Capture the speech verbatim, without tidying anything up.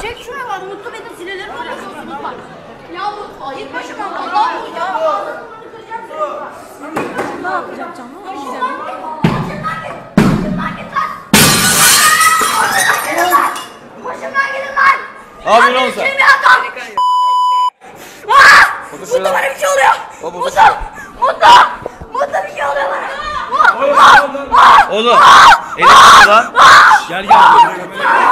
Çek şuraya bak. Mutlu benim sinirlerim oluyorsunuz bak. Ya Mutlu git başıma. Allah bu ya. Ne yapacağım canım? Başımdan git. Başımdan git. Başımdan git lan. Başımdan gidin lan. Başımdan gidin lan. Abi ne olsa? Kim ya adam? Mutlu bana bir şey oluyor. Mutlu. Mutlu. Mutlu bir şey oluyor bana. Oğlum. Elini lan. Gel gel.